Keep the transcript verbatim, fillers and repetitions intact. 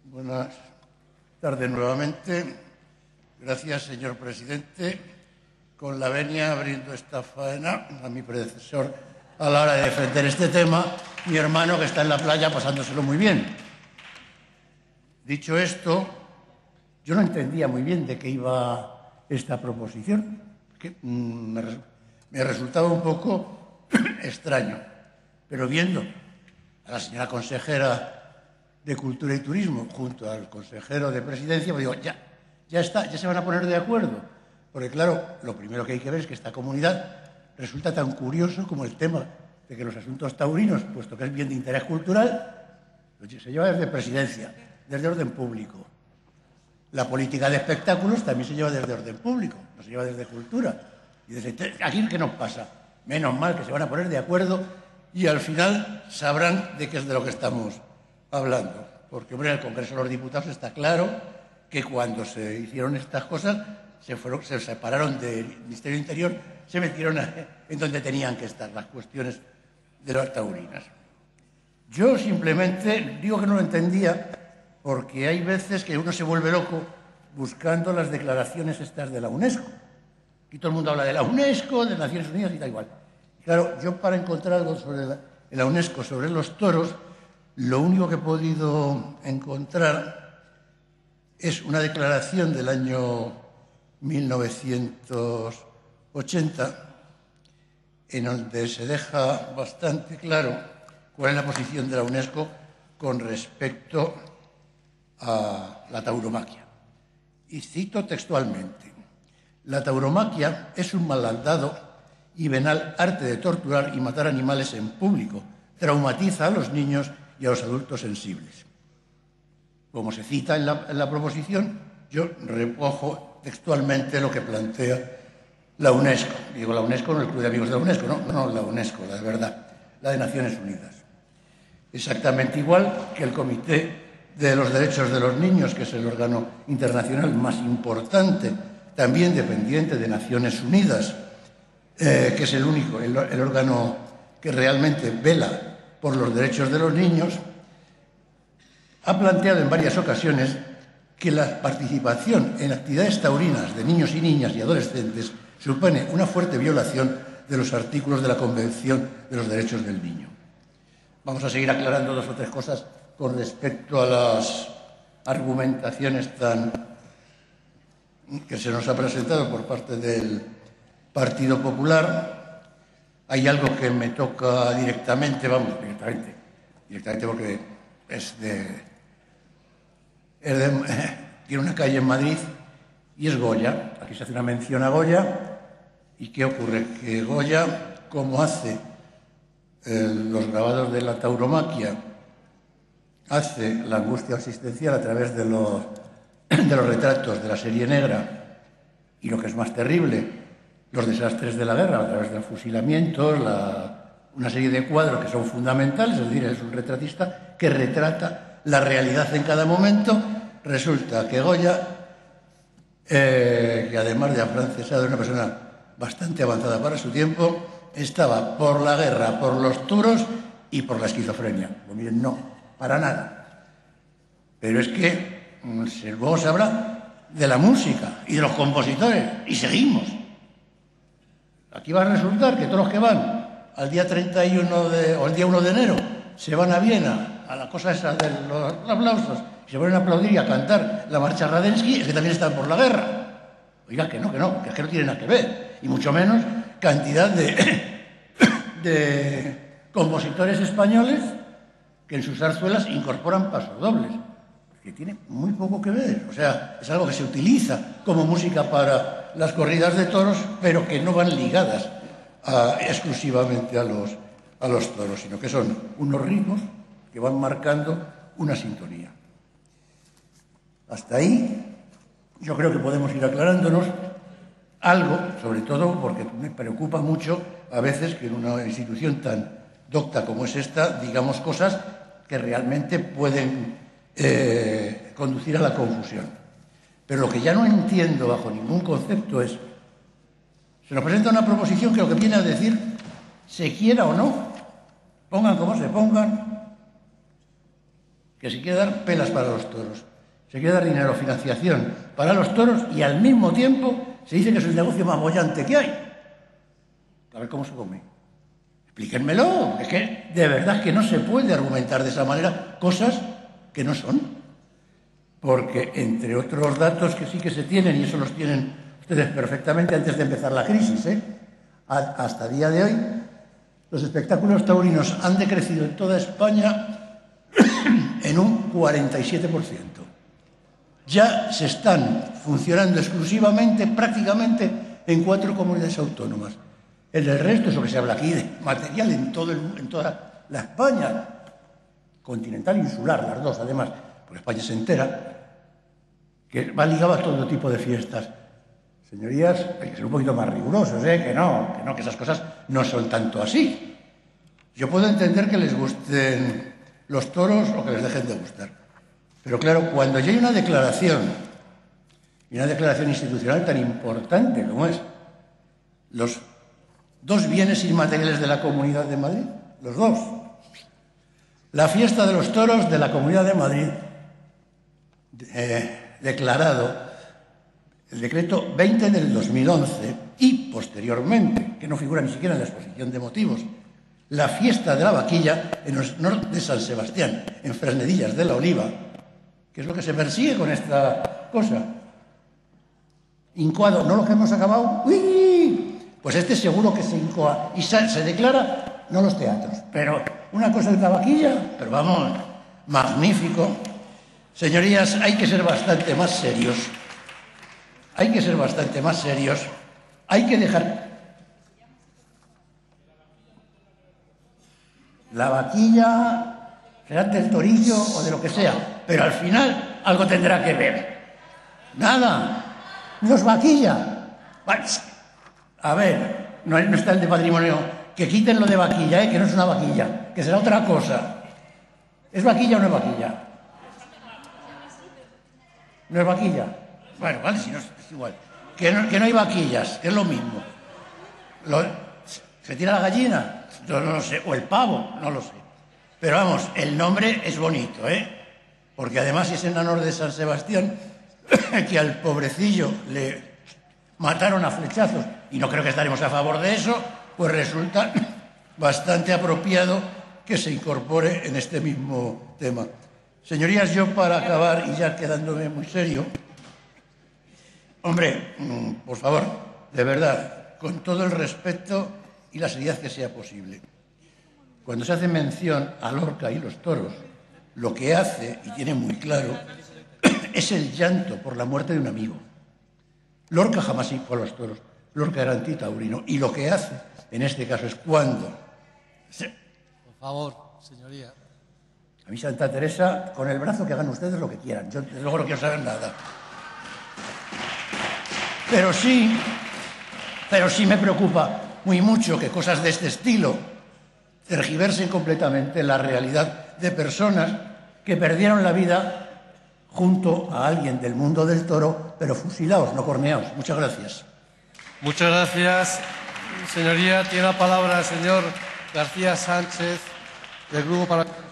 Buenas tardes nuevamente. Gracias, señor presidente. Con la venia abriendo esta faena a mi predecesor a la hora de defender este tema, mi hermano que está en la playa pasándoselo muy bien. Dicho esto, yo no entendía muy bien de qué iba esta proposición, que mm, me, me resultaba un poco extraño, pero viendo a la señora consejera de Cultura y Turismo junto al consejero de Presidencia, pues digo, ya, ya está, ya se van a poner de acuerdo. Porque claro, lo primero que hay que ver es que esta comunidad resulta tan curioso como el tema de que los asuntos taurinos, puesto que es bien de interés cultural, se lleva desde Presidencia, desde orden público. La política de espectáculos también se lleva desde orden público, no se lleva desde cultura. Y desde aquí, ¿qué nos pasa? Menos mal que se van a poner de acuerdo y al final sabrán de qué es de lo que estamos hablando. Porque, hombre, en el Congreso de los Diputados está claro que cuando se hicieron estas cosas se, fueron, se separaron del Ministerio del Interior, se metieron a, en donde tenían que estar las cuestiones de las taurinas. Yo simplemente digo que no lo entendía porque hay veces que uno se vuelve loco buscando las declaraciones estas de la UNESCO. Aquí todo el mundo habla de la UNESCO, de Naciones Unidas y da igual. Claro, yo para encontrar algo sobre la, la UNESCO, sobre los toros, lo único que he podido encontrar es una declaración del año mil novecientos ochenta en donde se deja bastante claro cuál es la posición de la UNESCO con respecto a la tauromaquia. Y cito textualmente: la tauromaquia es un malandado y venal arte de torturar y matar animales en público. Traumatiza a los niños y a los adultos sensibles. Como se cita en la, en la proposición, yo recojo textualmente lo que plantea la UNESCO. Digo la UNESCO, no el Club de Amigos de la UNESCO, no, no la UNESCO, la de verdad, la de Naciones Unidas. Exactamente igual que el Comité de los Derechos de los Niños, que es el órgano internacional más importante, también dependiente de Naciones Unidas, eh, que es el único, el, el órgano que realmente vela por los derechos de los niños, ha planteado en varias ocasiones que la participación en actividades taurinas de niños y niñas y adolescentes supone una fuerte violación de los artículos de la Convención de los Derechos del Niño. Vamos a seguir aclarando dos o tres cosas con respecto a las argumentaciones tan que se nos ha presentado por parte del Partido Popular. Hay algo que me toca directamente, vamos, directamente, directamente porque es de, es de eh, tiene una calle en Madrid y es Goya. Aquí se hace una mención a Goya. ¿Y qué ocurre? Que Goya, como hace eh, los grabados de la tauromaquia, hace la angustia asistencial a través de los, de los retratos de la serie negra y, lo que es más terrible, los desastres de la guerra a través de fusilamientos, la, una serie de cuadros que son fundamentales, es decir, es un retratista que retrata la realidad en cada momento. Resulta que Goya, eh, que además de afrancesado, era una persona bastante avanzada para su tiempo, estaba por la guerra, por los toros y por la esquizofrenia. Pues miren, no, para nada. Pero es que luego se habla de la música y de los compositores y seguimos. Aquí va a resultar que todos los que van al día treinta y uno de, o el día uno de enero se van a Viena a la cosa esa de los aplausos y se ponen a aplaudir y a cantar la marcha Radetzky, es que también están por la guerra. Oiga, que no, que no, que es que no tiene nada que ver. Y mucho menos cantidad de, de compositores españoles que en sus zarzuelas incorporan pasodobles, que tiene muy poco que ver. O sea, es algo que se utiliza como música para las corridas de toros, pero que no van ligadas a, exclusivamente a los, a los toros, sino que son unos ritmos que van marcando una sintonía. Hasta ahí yo creo que podemos ir aclarándonos algo, sobre todo porque me preocupa mucho a veces que en una institución tan docta como es esta digamos cosas que realmente pueden eh, conducir a la confusión. Pero lo que ya no entiendo bajo ningún concepto es, se nos presenta una proposición que lo que viene a decir, se quiera o no, pongan como se pongan, que se quiere dar pelas para los toros, se quiere dar dinero, financiación para los toros y al mismo tiempo se dice que es el negocio más bollante que hay. A ver cómo se come. Explíquenmelo, es que de verdad que no se puede argumentar de esa manera cosas que no son. Porque entre otros datos que sí que se tienen, y eso los tienen ustedes perfectamente antes de empezar la crisis, ¿eh? hasta el día de hoy, los espectáculos taurinos han decrecido en toda España en un cuarenta y siete por ciento. Ya se están funcionando exclusivamente, prácticamente, en cuatro comunidades autónomas. El del resto, eso que se habla aquí, de material en, todo el, en toda la España, continental e insular, las dos además, porque España se entera, que va ligado a todo tipo de fiestas. Señorías, hay que ser un poquito más rigurosos, ¿eh? que no, que no, que esas cosas no son tanto así. Yo puedo entender que les gusten los toros o que les dejen de gustar. Pero claro, cuando ya hay una declaración, y una declaración institucional tan importante como es los dos bienes inmateriales de la Comunidad de Madrid, los dos, la fiesta de los toros de la Comunidad de Madrid, eh, declarado el decreto veinte del dos mil once y posteriormente, que no figura ni siquiera en la exposición de motivos, la fiesta de la vaquilla en honor de San Sebastián, en Fresnedillas de la Oliva, que es lo que se persigue con esta cosa. Incoado, ¿no lo que hemos acabado? ¡Uy! Pues este seguro que se incoa y se, se declara, no los teatros, pero una cosa es la vaquilla, pero vamos, magnífico. Señorías, hay que ser bastante más serios. Hay que ser bastante más serios. Hay que dejar... La vaquilla será del torillo o de lo que sea, pero al final algo tendrá que ver. Nada. No es vaquilla. A ver, no está el de patrimonio. Que quiten lo de vaquilla, ¿eh? Que no es una vaquilla, que será otra cosa. ¿Es vaquilla o no es vaquilla? ¿No es vaquilla? Bueno, vale, si no es igual. Que no, que no hay vaquillas, que es lo mismo. Lo, ¿Se tira la gallina? Yo no lo sé. O el pavo, no lo sé. Pero vamos, el nombre es bonito, ¿eh? Porque además es en honor de San Sebastián, que al pobrecillo le mataron a flechazos, y no creo que estaremos a favor de eso, pues resulta bastante apropiado que se incorpore en este mismo tema. Señorías, yo para acabar, y ya quedándome muy serio, hombre, por favor, de verdad, con todo el respeto y la seriedad que sea posible, cuando se hace mención a Lorca y los toros, lo que hace, y tiene muy claro, es el llanto por la muerte de un amigo. Lorca jamás hizo a los toros, Lorca era antitaurino, y lo que hace, en este caso, es cuando... Se... Por favor, señoría. A mí Santa Teresa, con el brazo que hagan ustedes lo que quieran, yo desde luego no quiero saber nada. Pero sí, pero sí me preocupa muy mucho que cosas de este estilo tergiversen completamente la realidad de personas que perdieron la vida junto a alguien del mundo del toro, pero fusilados, no corneados. Muchas gracias. Muchas gracias, señoría. Tiene la palabra el señor García Sánchez, del Grupo Parlamentario.